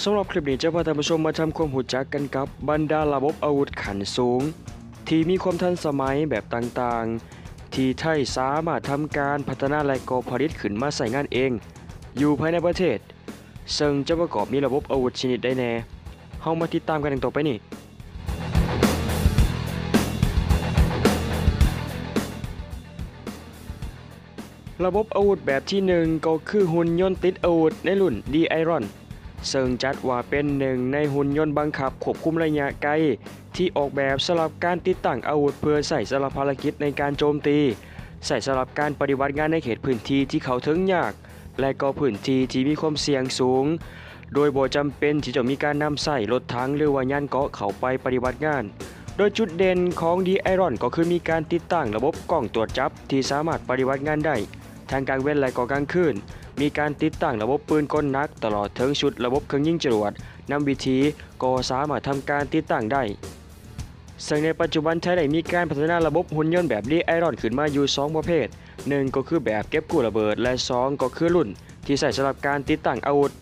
สำหรับคลิปนี้จะพาท่านผู้ชมมาทำความรู้จักกันกับบรรดาระบบอาวุธขั้นสูงที่มีความทันสมัยแบบต่างๆที่ไทยสามารถทำการพัฒนาและก่อผลิตขึ้นมาใส่งานเองอยู่ภายในประเทศซึ่งจะประกอบมีระบบอาวุธชนิดใดแน่เฮามาติดตามกันต่อไปนี้ระบบอาวุธแบบที่1ก็คือหุ่นยนต์ติดอาวุธในรุ่น D-Iron ซึ่งจัดว่าเป็นหนึ่งในหุ่นยนต์บังคับควบคุมระยะไกลที่ออกแบบสำหรับการติดตั้งอาวุธเพื่อใส่สำหรับภารกิจในการโจมตีใส่สำหรับการปฏิบัติงานในเขตพื้นที่ที่เข้าถึงยากและก็พื้นที่ที่มีความเสี่ยงสูงโดยบ่จำเป็นที่จะมีการนำใส่รถถังหรือว่ายานเกราะเข้าไปปฏิบัติงานโดยจุดเด่นของ D-Iron ก็คือมีการติดตั้งระบบกล้องตรวจจับที่สามารถปฏิบัติงานได้ทางกลางเว้นและก็กลางคืนมีการติดตั้งระบบปืนกลหนักตลอดถึงชุดระบบเครื่องยิงจรวดนำวิธีก็สามารถทำการติดตั้งได้ซึ่งในปัจจุบันไทยได้มีการพัฒนาระบบหุ่นยนต์แบบD-Ironขึ้นมาอยู่2ประเภท1ก็คือแบบเก็บกู้ระเบิดและ2ก็คือรุ่นที่ใช้สำหรับการติดตั้งอาวุธ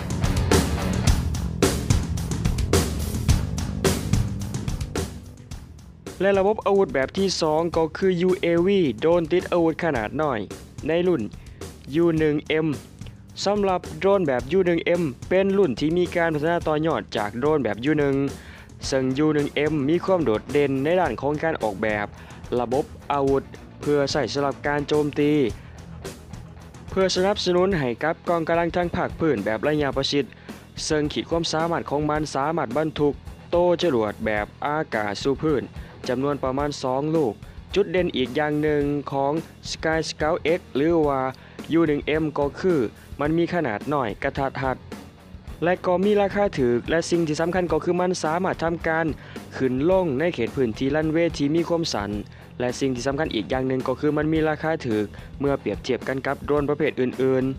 และระบบอาวุธแบบที่2ก็คือ UAV โดรนติดอาวุธขนาดน้อยในรุ่น U1M สำหรับโดรนแบบ U1M เป็นรุ่นที่มีการพัฒนาต่อยอดจากโดรนแบบ U1 ซึ่ง U1M มีความโดดเด่นในด้านของการออกแบบระบบอาวุธเพื่อใช้สำหรับการโจมตีเพื่อสนับสนุนให้กับกองกำลังทางภาคพื้นแบบระยะประชิดซึ่งขีดความสามารถของมันสามารถบรรทุกโต้จรวดแบบอากาศสู่พื้นจำนวนประมาณ2ลูกจุดเด่นอีกอย่างหนึ่งของ Sky Scout X หรือว่า U1M ก็คือมันมีขนาดน้อยกระทัดรัดและก็มีราคาถูกและสิ่งที่สำคัญก็คือมันสามารถทำการขึ้นลงในเขตพื้นที่รันเวย์ที่มีความสั้นและสิ่งที่สำคัญอีกอย่างหนึ่งก็คือมันมีราคาถูกเมื่อเปรียบเทียบกันกับโดรนประเภทอื่น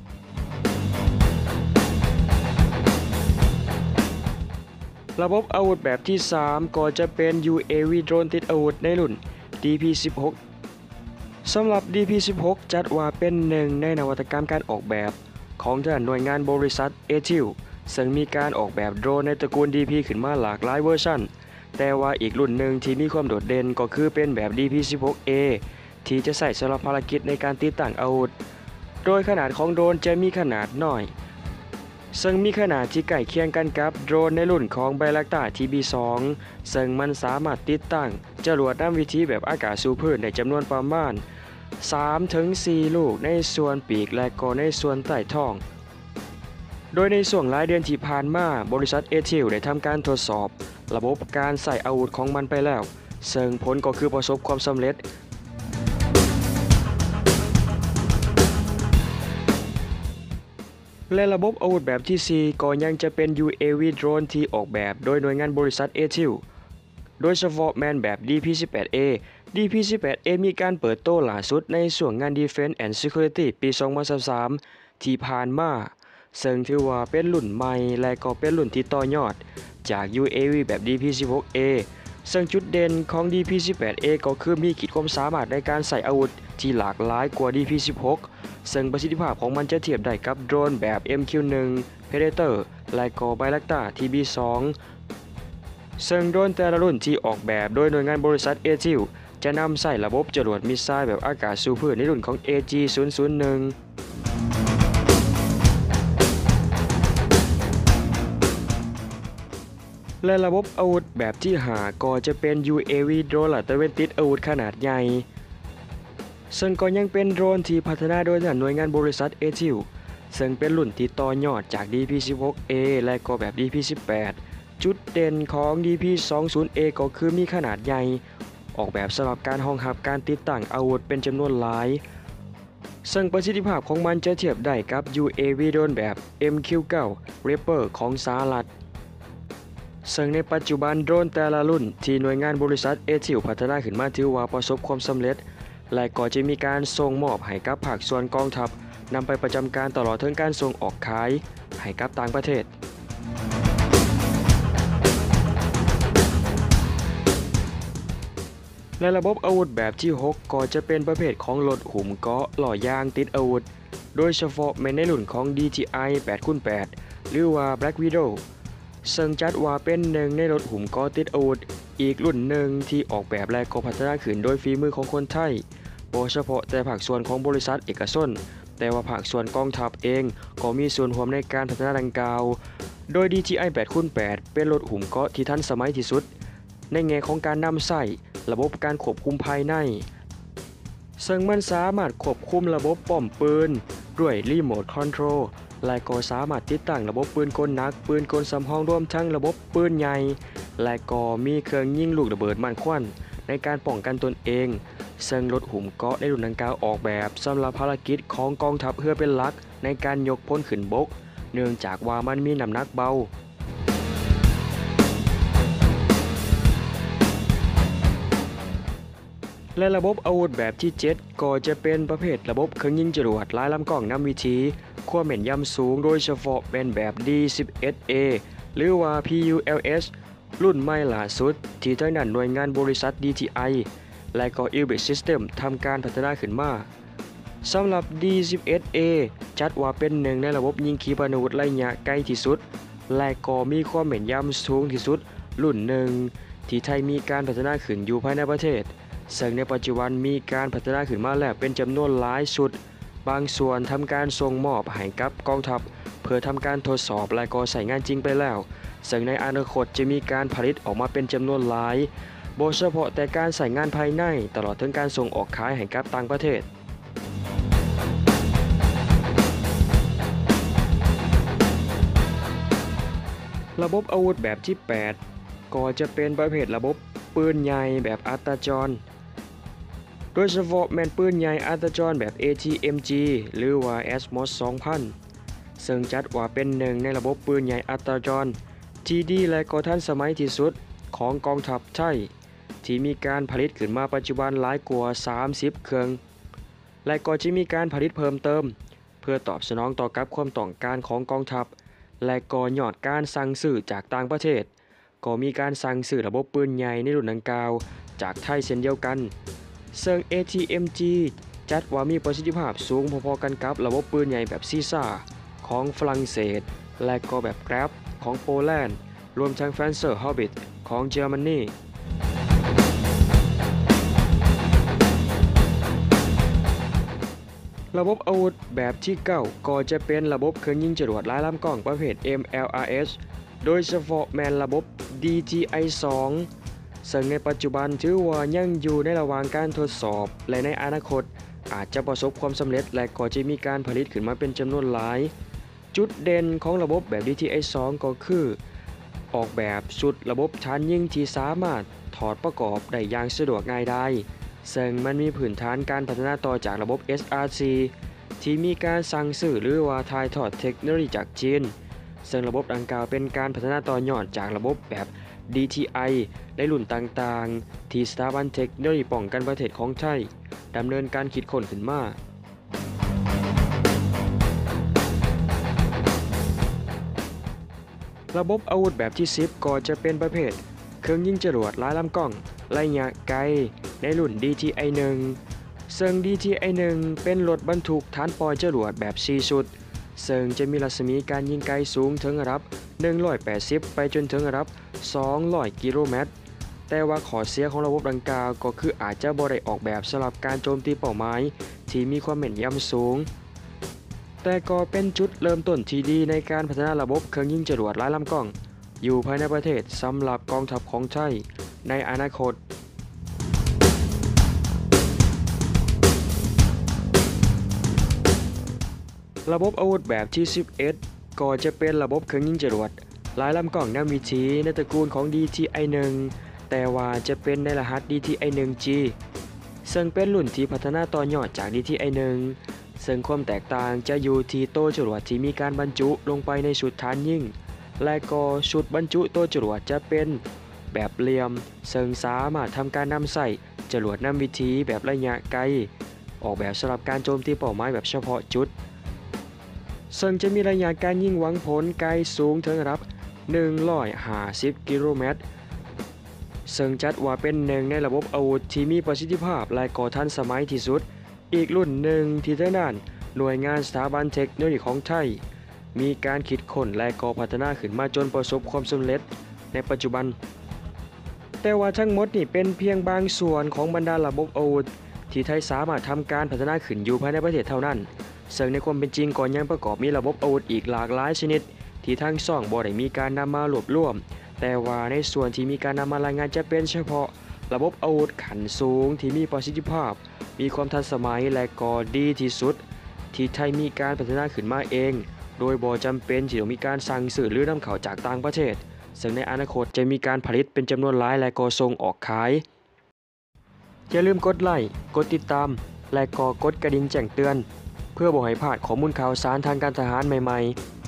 ๆระบบอาวุธแบบที่3ก็จะเป็น UAV โดรนติดอาวุธในรุ่น DP16 สำหรับ DP16 จัดว่าเป็นหนึ่งในนวัตกรรมการออกแบบของทางหน่วยงานบริษัทเอทิลซึ่งมีการออกแบบโดรนในตระกูล DP ขึ้นมาหลากหลายเวอร์ชันแต่ว่าอีกรุ่นหนึ่งที่มีความโดดเด่นก็คือเป็นแบบ DP16A ที่จะใส่สำหรับภารกิจในการติดตั้งอาวุธโดยขนาดของโดรนจะมีขนาดน้อยซึ่งมีขนาดที่ใกล้เคียงกันกับโดรนในรุ่นของไบลักตา TB2 ซึ่งมันสามารถติดตั้งจรวดนำวิถีแบบอากาศสู่พื้นในจำนวนประมาณ 3-4 ลูกในส่วนปีกและก็ในส่วนใต้ท้องโดยในช่วงหลายเดือนที่ผ่านมาบริษัทเอทิลได้ทำการทดสอบระบบการใส่อาวุธของมันไปแล้วซึ่งผลก็คือประสบความสำเร็จและระบบอาวุธแบบที่4ก็ยังจะเป็น UAV โดรนที่ออกแบบโดยหน่วยงานบริษัทเอทิลโดยเฉพาะแมนแบบ DP18A DP18A มีการเปิดโต้ล่าสุดในช่วงงาน Defense and Security ปี 2023 ที่ผ่านมาซึ่งถือว่าเป็นรุ่นใหม่และก็เป็นรุ่นที่ต่อยอดจาก UAV แบบ DP16A ซึ่งจุดเด่นของ DP18A ก็คือมีขีดความสามารถในการใส่อาวุธที่หลากหลายกว่า DP16 ซึ่งประสิทธิภาพของมันจะเทียบได้กับโดรนแบบ MQ-1 Predator และก็ Bayraktar TB2 ซึ่งโดรนแต่ละรุ่นที่ออกแบบโดยหน่วยงานบริษัทเอทิลจะนำใส่ระบบจรวดมิสไซล์แบบอากาศสู่พื้นในรุ่นของ AG001 และระบบอาวุธแบบที่5ก็จะเป็น UAV โดรนตระเวนติดอาวุธขนาดใหญ่ซึ่งก็ยังเป็นโดรนที่พัฒนาโดยหน่วยงานบริษัทเอทิลซึ่งเป็นรุ่นที่ต่อยอดจาก DP16A และก็แบบ DP18 จุดเด่นของ DP20A ก็คือมีขนาดใหญ่ออกแบบสำหรับการรองรับการติดตั้งอาวุธเป็นจำนวนหลายซึ่งประสิทธิภาพของมันจะเทียบได้กับ UAV โดรนแบบ MQ-9 Reaper ของสหรัฐซึ่งในปัจจุบันโดรนแต่ละรุ่นที่หน่วยงานบริษัทเอทิลพัฒนาขึ้นมาถือว่าประสบความสำเร็จและก็จะมีการส่งมอบให้กับภาคส่วนกองทัพนำไปประจำการตลอดถึงการส่งออกขายให้กับต่างประเทศและระบบอาวุธแบบที่6ก็จะเป็นประเภทของรถหุ้มเกราะหล่อยางติดอาวุธโดยเฉพาะในรุ่นของ DJI 8x8 หรือว่า Black Widow ซึ่งจัดว่าเป็นหนึ่งในรถหุ้มเกราะติดอาวุธอีกรุ่นหนึ่งที่ออกแบบและก็พัฒนาขึ้นโดยฝีมือของคนไทยบ่เฉพาะแต่ภาคส่วนของบริษัทเอกชนแต่ว่าภาคส่วนกองทัพเองก็มีส่วนร่วมในการพัฒนาดังกล่าวโดย DJI 8x8 เป็นรถหุ้มเกราะที่ทันสมัยที่สุดในแง่ของการนำใช้ระบบการควบคุมภายในซึ่งมันสามารถควบคุมระบบป้อมปืนด้วยรีโมทคอนโทรลและก็สามารถติดตั้งระบบปืนกลหนักปืนกลสำรองรวมทั้งระบบปืนใหญ่และก็มีเครื่องยิงลูกระเบิดมั่นควันในการป้องกันตนเองซึ่งรถหุ้มเกราะในรุ่นดังกล่าวออกแบบสำหรับภารกิจของกองทัพเรือเป็นหลักในการยกพลขึ้นบกเนื่องจากว่ามันมีน้ำหนักเบาและระบบอาวุธแบบที่ 7 ก็จะเป็นประเภทระบบเครื่องยิงจรวดหลายลำกล้องนำวิธีความแม่นยำสูงโดยเฉพาะเป็นแบบ D11A หรือว่า PULS รุ่นใหม่ล่าสุดที่ทางด้านหน่วยงานบริษัท DJI และก็ Elbit System ทำการพัฒนาขึ้นมาสำหรับ D11A จัดว่าเป็นหนึ่งในระบบยิงขีปนาวุธระยะไกลที่สุดและก็มีความแม่นยำสูงที่สุดรุ่นหนึ่งที่ไทยมีการพัฒนาขึ้นอยู่ภายในประเทศซึ่งในปัจจุบันมีการพัฒนาขึ้นมาแล้วเป็นจำนวนหลายชุดบางส่วนทำการส่งมอบให้กับกองทัพเพื่อทำการทดสอบและก็ใช้งานจริงไปแล้วซึ่งในอนาคตจะมีการผลิตออกมาเป็นจำนวนหลายโดยเฉพาะแต่การใช้งานภายในตลอดถึงการส่งออกขายให้กับต่างประเทศระบบอาวุธแบบที่ 8 ก็จะเป็นประเภทระบบปืนใหญ่แบบอัตราจรโดยเฉพาะแม่นปืนใหญ่อัตราจรแบบ ATMG หรือว่า ASMOS 2000 ซึ่งจัดว่าเป็นหนึ่งในระบบปืนใหญ่อัตราจรที่ดีและก็ทันสมัยที่สุดของกองทัพไทยที่มีการผลิตขึ้นมาปัจจุบันหลายกว่า30เครื่องและก็จะมีการผลิตเพิ่มเติมเพื่อตอบสนองต่อกับความต้องการของกองทัพและก็ยอดการสั่งซื้อจากต่างประเทศก็มีการสั่งซื้อระบบปืนใหญ่ในรุ่นดังกล่าวจากไทยเช่นเดียวกันซึ่ง ATMG จัดว่ามีประสิทธิภาพสูงพอๆกันกับระบบปืนใหญ่แบบซีซ่าของฝรั่งเศสและก็แบบแกร็บของโปแลนด์รวมทั้ง Panzer Haubitze ของเยอรมนีระบบอาวุธแบบที่ 9 ก็จะเป็นระบบเครื่องยิงจรวดหลายลำกล้องประเภท MLRS โดยเฉพาะแมนระบบ DJI-2 ซึ่งในปัจจุบันถือว่ายังอยู่ในระหว่างการทดสอบและในอนาคตอาจจะประสบความสำเร็จและก็จะมีการผลิตขึ้นมาเป็นจำนวนหลายจุดเด่นของระบบแบบ DJI-2 ก็คือออกแบบชุดระบบฐานยิงที่สามารถถอดประกอบได้อย่างสะดวกง่ายดายซึ่งมันมีพื้นฐานการพัฒนาต่อจากระบบ SRC ที่มีการสั่งซื้อหรือว่าถ่ายทอดเทคโนโลยีจากจีนซึ่งระบบดังกล่าวเป็นการพัฒนาต่อยอดจากระบบแบบ DTI ในรุ่นต่างๆที่สถาบันเทคโนโลยีป้องกันประเทศของไทยดำเนินการคิดค้นขึ้นมาระบบอาวุธแบบที่ 10 ก็จะเป็นประเภทเครื่องยิงจรวดหลายลำกล้องระยะไกลในรุ่น DJI-1 ซึ่ง DJI-1 เป็นรถบรรทุกฐานปล่อยจรวดแบบ4ชุดซึ่งจะมีรัศมีการยิงไกลสูงถึงระดับ180ไปจนถึงระดับ200กิโลเมตรแต่ว่าข้อเสียของระบบดังกล่าวก็คืออาจจะบ่ได้ออกแบบสำหรับการโจมตีเป้าหมายที่มีความแม่นยำสูงแต่ก็เป็นจุดเริ่มต้นที่ดีในการพัฒนาระบบเครื่องยิงจรวดหลายลำกล้องอยู่ภายในประเทศสำหรับกองทัพของไทยในอนาคตระบบอาวุธแบบที่ 11 ก็จะเป็นระบบเครื่องยิงจรวดหลายลำกล้องนำวิถีในตระกูลของ DJI-1 แต่ว่าจะเป็นในรหัส DJI-1G ซึ่งเป็นรุ่นที่พัฒนาต่อยอดจาก DJI-1 ซึ่งความแตกต่างจะอยู่ที่โต้จรวดที่มีการบรรจุลงไปในชุดฐานยิงและก็ชุดบรรจุโต้จรวดจะเป็นแบบเหลี่ยมซึ่งสามารถทำการนำใส่จรวดนำวิถีแบบระยะไกลออกแบบสำหรับการโจมตีเป้าหมายแบบเฉพาะจุดซึ่งจะมีระยะการยิงหวังผลไกลสูงถึงระดับ150กิโลเมตรซึ่งจัดว่าเป็นหนึ่งในระบบอาวุธที่มีประสิทธิภาพและก็ทันสมัยที่สุดอีกรุ่นหนึ่งที่ทางด้านหน่วยงานสถาบันเทคโนโลยีของไทยมีการคิดค้นและก่อพัฒนาขึ้นมาจนประสบความสำเร็จในปัจจุบันแต่ว่าทั้งหมดนี่เป็นเพียงบางส่วนของบรรดาระบบอาวุธที่ไทยสามารถทำการพัฒนาขึ้นอยู่ภายในประเทศเท่านั้นซึ่งในความเป็นจริงก็ยังประกอบมีระบบอาวุธอีกหลากหลายชนิดที่ทั้งสองบ่ได้มีการนำมารวบรวมแต่ว่าในส่วนที่มีการนำมารายงานจะเป็นเฉพาะระบบอาวุธขั้นสูงที่มีประสิทธิภาพมีความทันสมัยและก็ดีที่สุดที่ไทยมีการพัฒนาขึ้นมาเองโดยบ่จำเป็นที่ต้องมีการสั่งซื้อหรือนำเข้าจากต่างประเทศซึ่งในอนาคตจะมีการผลิตเป็นจำนวนหลายและก็ส่งออกขายอย่าลืมกดไลค์กดติดตามและก็กดกระดิ่งแจ้งเตือนเพื่อบ่ให้พลาดข้อมูลข่าวสารทางการทหารใหม่ๆ